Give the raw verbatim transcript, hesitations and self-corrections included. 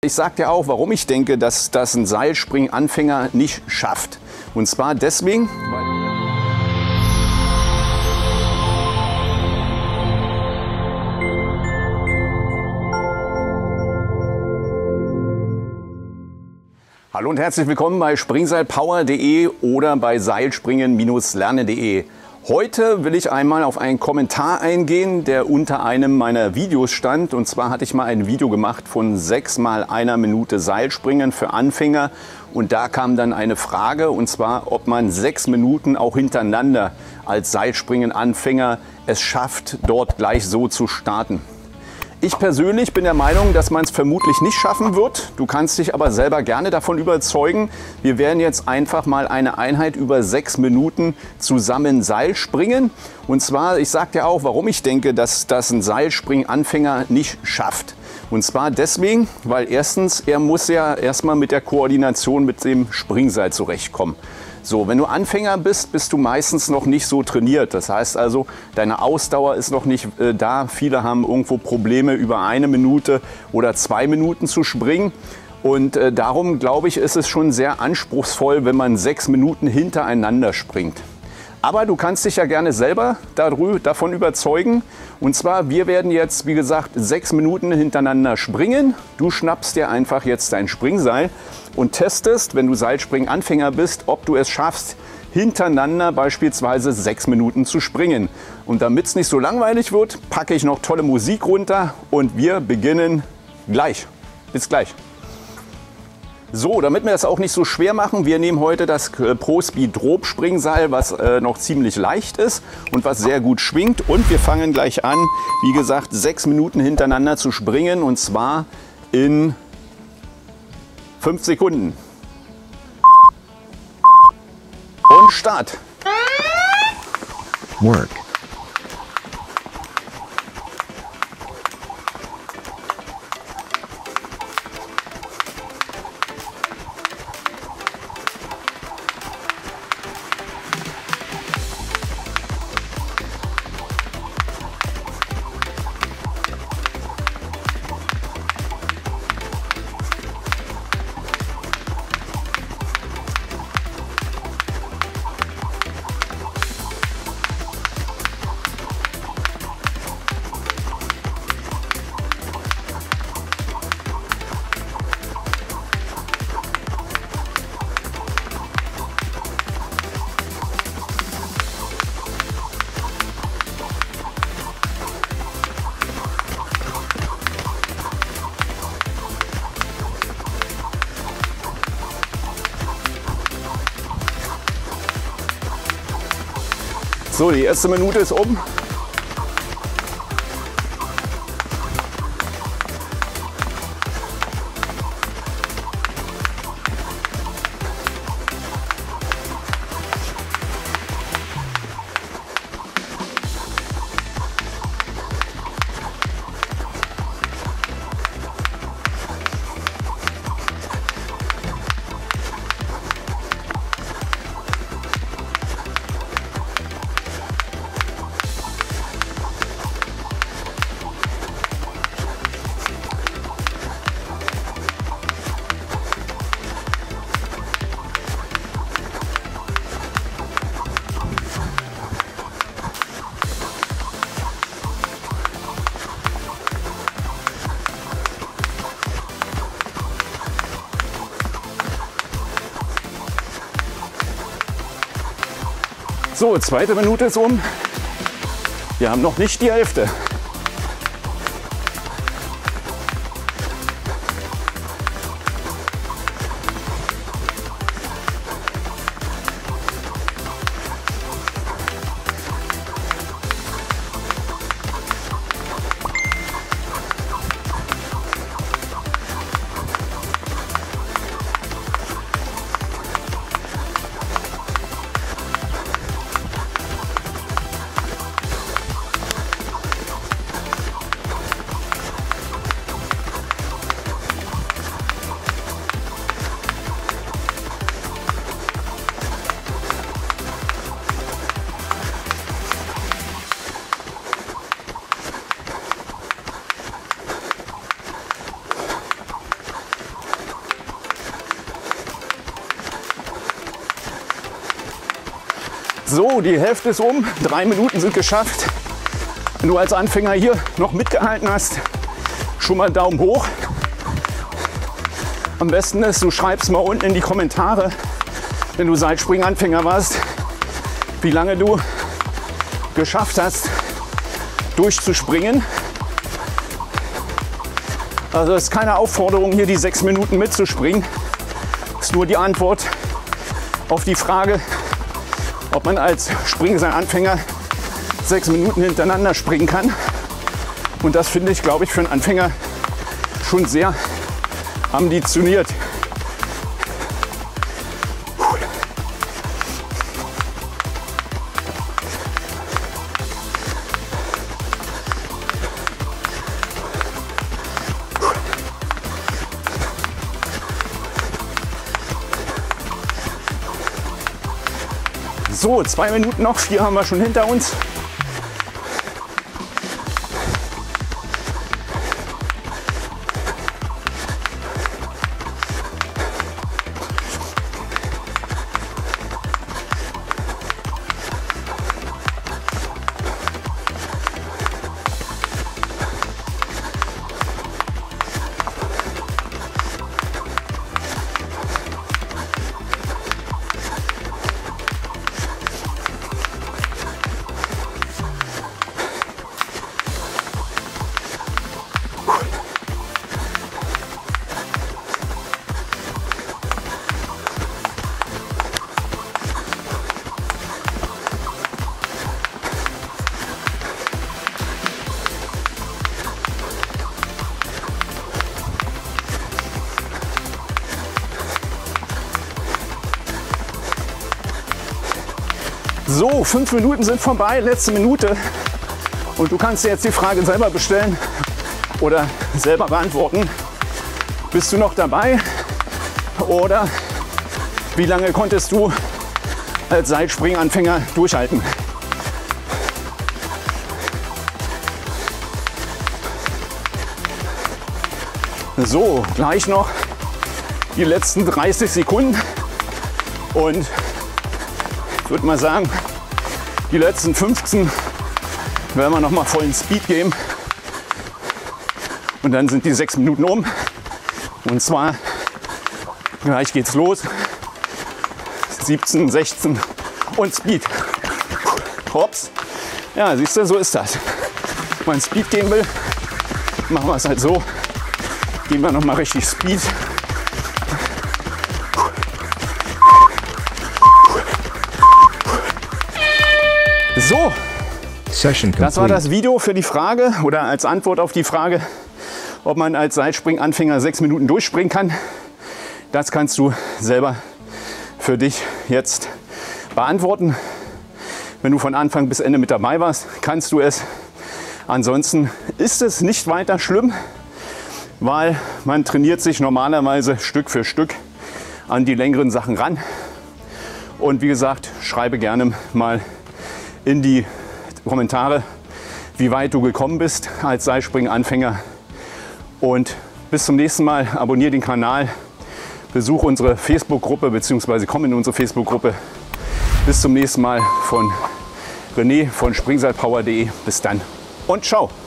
Ich sage dir auch, warum ich denke, dass das ein Seilspringen-Anfänger nicht schafft. Und zwar deswegen, weil Hallo und herzlich willkommen bei springseilpower punkt de oder bei seilspringen lernen punkt de. Heute will ich einmal auf einen Kommentar eingehen, der unter einem meiner Videos stand. Und zwar hatte ich mal ein Video gemacht von sechs mal einer Minute Seilspringen für Anfänger. Und da kam dann eine Frage, und zwar, ob man sechs Minuten auch hintereinander als Seilspringen-Anfänger es schafft, dort gleich so zu starten. Ich persönlich bin der Meinung, dass man es vermutlich nicht schaffen wird. Du kannst dich aber selber gerne davon überzeugen. Wir werden jetzt einfach mal eine Einheit über sechs Minuten zusammen Seil springen. Und zwar, ich sage dir auch, warum ich denke, dass das ein Seilspringen-Anfänger nicht schafft. Und zwar deswegen, weil erstens, er muss ja erstmal mit der Koordination mit dem Springseil zurechtkommen. So, wenn du Anfänger bist, bist du meistens noch nicht so trainiert. Das heißt also, deine Ausdauer ist noch nicht äh, da. Viele haben irgendwo Probleme, über eine Minute oder zwei Minuten zu springen. Und äh, darum, glaube ich, ist es schon sehr anspruchsvoll, wenn man sechs Minuten hintereinander springt. Aber du kannst dich ja gerne selber davon überzeugen. Und zwar, wir werden jetzt, wie gesagt, sechs Minuten hintereinander springen. Du schnappst dir einfach jetzt dein Springseil und testest, wenn du Seilspringen-Anfänger bist, ob du es schaffst, hintereinander beispielsweise sechs Minuten zu springen. Und damit es nicht so langweilig wird, packe ich noch tolle Musik runter und wir beginnen gleich. Bis gleich. So, damit wir das auch nicht so schwer machen, wir nehmen heute das ProSpeed Drop Springseil, was äh, noch ziemlich leicht ist und was sehr gut schwingt. Und wir fangen gleich an, wie gesagt, sechs Minuten hintereinander zu springen, und zwar in fünf Sekunden. Und Start. Work. So, die erste Minute ist um. So, zweite Minute ist um. Wir haben noch nicht die Hälfte. So, die Hälfte ist um, drei Minuten sind geschafft. Wenn du als Anfänger hier noch mitgehalten hast, schon mal Daumen hoch. Am besten ist, du schreibst mal unten in die Kommentare, wenn du Seilspringen-Anfänger warst, wie lange du geschafft hast, durchzuspringen. Also es ist keine Aufforderung, hier die sechs Minuten mitzuspringen. Es ist nur die Antwort auf die Frage, ob man als Springseil-Anfänger sechs Minuten hintereinander springen kann. Und das finde ich, glaube ich, für einen Anfänger schon sehr ambitioniert. So, zwei Minuten noch, vier haben wir schon hinter uns. So, fünf Minuten sind vorbei, letzte Minute. Und du kannst dir jetzt die Frage selber bestellen oder selber beantworten. Bist du noch dabei? Oder wie lange konntest du als Seilspringanfänger durchhalten? So, gleich noch die letzten dreißig Sekunden. Und ich würde mal sagen, die letzten fünfzehn werden wir noch mal vollen Speed geben. Und dann sind die sechs Minuten um. Und zwar gleich geht's los. siebzehn, sechzehn und Speed. Hops. Ja, siehst du, so ist das. Wenn man Speed gehen will, machen wir es halt so. Geben wir noch mal richtig Speed. So, das war das Video für die Frage oder als Antwort auf die Frage, ob man als Seilspringanfänger sechs Minuten durchspringen kann. Das kannst du selber für dich jetzt beantworten. Wenn du von Anfang bis Ende mit dabei warst, kannst du es. Ansonsten ist es nicht weiter schlimm, weil man trainiert sich normalerweise Stück für Stück an die längeren Sachen ran. Und wie gesagt, schreibe gerne mal in die Kommentare, wie weit du gekommen bist als Seilspringen-Anfänger. Und bis zum nächsten Mal, abonniere den Kanal, besuch unsere Facebook-Gruppe bzw. komm in unsere Facebook-Gruppe. Bis zum nächsten Mal von René von springseilpower punkt de. Bis dann und ciao!